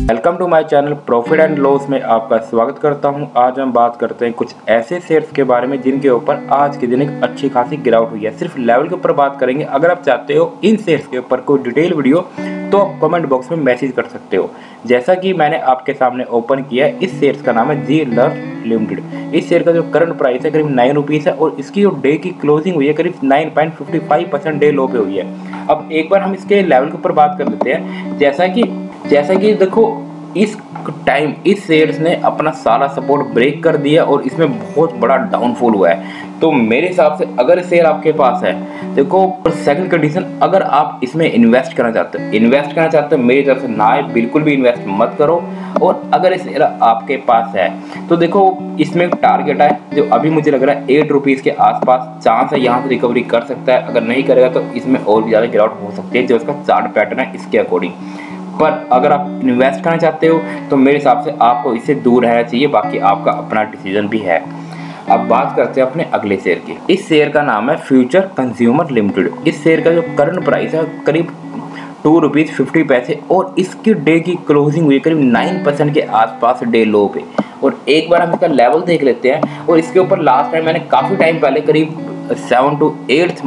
Welcome to my channel profit and loss में आपका स्वागत करता हूं। आज हम बात करते हैं कुछ ऐसे शेयर्स के बारे में जिनके ऊपर आज के दिन एक अच्छी खासी गिरावट हुई है। सिर्फ लेवल के ऊपर बात करेंगे। अगर आप चाहते हो इन शेयर्स के ऊपर कोई डिटेल वीडियो तो आप कमेंट बॉक्स में मैसेज कर सकते हो। जैसा कि मैंने आपके सामने ओपन किया है, इस शेयर्स का नाम है जीलर्स लिमिटेड। इस शेयर का जो करंट प्राइस है करीब 9 रुपीज़ है और इसकी जो डे की क्लोजिंग हुई है करीब 9.55% डे लो पे हुई है। अब एक बार हम इसके लेवल के ऊपर बात कर लेते हैं। जैसा कि देखो, इस टाइम इस शेयर्स ने अपना सारा सपोर्ट ब्रेक कर दिया और इसमें बहुत बड़ा डाउनफॉल हुआ है। तो मेरे हिसाब से अगर शेयर आपके पास है, देखो सेकंड कंडीशन, अगर आप इसमें इन्वेस्ट करना चाहते हो मेरी तरफ से ना है, बिल्कुल भी इन्वेस्ट मत करो। और अगर इस शेयर आपके पास है तो देखो इसमें एक टारगेट है जो अभी मुझे लग रहा है 8 रुपीज़ के आसपास चांस है, यहाँ से रिकवरी कर सकता है। अगर नहीं करेगा तो इसमें और भी ज़्यादा गिरावट हो सकती है जो इसका चार्ट पैटर्न है इसके अकॉर्डिंग। पर अगर आप इन्वेस्ट करना चाहते हो तो मेरे हिसाब से आपको इससे दूर रहना चाहिए, बाकी आपका अपना डिसीजन भी है। अब बात करते हैं अपने अगले शेयर की। इस शेयर का नाम है फ्यूचर कंज्यूमर लिमिटेड। इस शेयर का जो करंट प्राइस है करीब 2 रुपीज़ 50 पैसे और इसकी डे की क्लोजिंग हुई करीब 9% के आसपास डे लो पे। और एक बार हम इसका लेवल देख लेते हैं। और इसके ऊपर लास्ट टाइम मैंने काफ़ी टाइम पहले करीब 7 to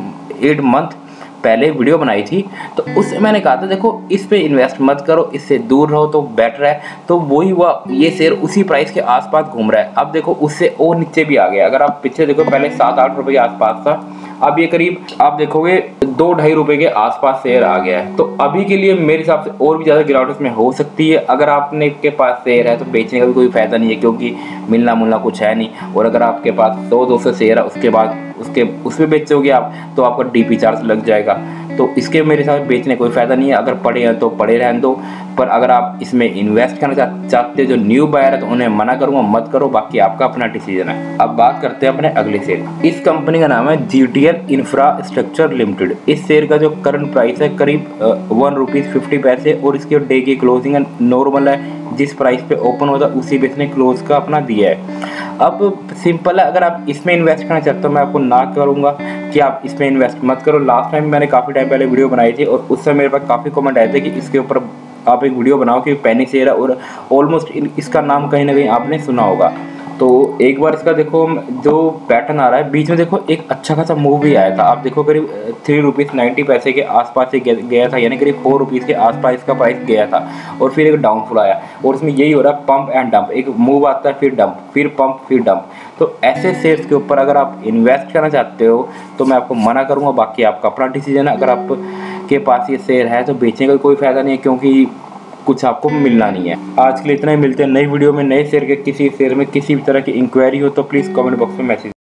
8 मंथ पहले वीडियो बनाई थी, तो उससे मैंने कहा था देखो इस पे इन्वेस्ट मत करो, इससे दूर रहो तो बेटर है। तो वही हुआ, ये शेयर उसी प्राइस के आसपास घूम रहा है। अब देखो उससे और नीचे भी आ गया। अगर आप पीछे देखो पहले 7-8 रुपये के आसपास था, अब ये करीब आप देखोगे 2-2.5 रुपये के आसपास शेयर आ गया है। तो अभी के लिए मेरे हिसाब से और भी ज़्यादा गिरावट इसमें हो सकती है। अगर आपने के पास शेयर है तो बेचने का भी कोई फ़ायदा नहीं है, क्योंकि मिलना मुलना कुछ है नहीं। और अगर आपके पास 100-200 शेयर है उसके बाद उसमें बेचोगे आप तो आपका डीपी चार्ज लग जाएगा। तो इसके मेरे हिसाब से बेचने कोई फ़ायदा नहीं है। अगर पड़े हैं तो पड़े रहने दो। पर अगर आप इसमें इन्वेस्ट करना चाहते हो, जो न्यू बायर है, तो उन्हें मना करूँगा मत करो, बाकी आपका अपना डिसीजन है। अब बात करते हैं अपने अगले शेयर। इस कंपनी का नाम है जीटीएल इंफ्रास्ट्रक्चर लिमिटेड। इस शेयर का जो करंट प्राइस है करीब 1 रुपीज़ 50 पैसे और इसकी डे की क्लोजिंग है नॉर्मल है, जिस प्राइस पे ओपन होता है उसी पे इसने क्लोज का अपना दिया है। अब सिंपल है, अगर आप इसमें इन्वेस्ट करना चाहते हो मैं आपको ना करूँगा कि आप इसमें इन्वेस्ट मत करो। लास्ट टाइम मैंने काफ़ी टाइम पहले वीडियो बनाई थी और उस समय मेरे पास काफ़ी कमेंट आए थे कि इसके ऊपर आप एक वीडियो बनाओ कि पेनी शेयर है और ऑलमोस्ट इसका नाम कहीं ना कहीं आपने सुना होगा। तो एक बार इसका देखो जो पैटर्न आ रहा है, बीच में देखो एक अच्छा खासा मूव भी आया था। आप देखो करीब 3 रुपीज़ 90 पैसे के आसपास से गया था, यानी करीब 4 रुपीज़ के आसपास इसका प्राइस गया था। और फिर एक डाउनफॉल आया और इसमें यही हो रहा है, पंप एंड डंप। एक मूव आता है, फिर डंप, फिर पंप, फिर डंप। तो ऐसे शेयर्स के ऊपर अगर आप इन्वेस्ट करना चाहते हो तो मैं आपको मना करूँगा, बाकी आपका अपना डिसीजन है। अगर आपके पास ये शेयर है तो बेचने का कोई फ़ायदा नहीं है, क्योंकि कुछ आपको मिलना नहीं है। आज के लिए इतना ही। मिलते हैं नई वीडियो में नए शेयर के। किसी शेयर में किसी भी तरह की इंक्वायरी हो तो प्लीज़ कमेंट बॉक्स में मैसेज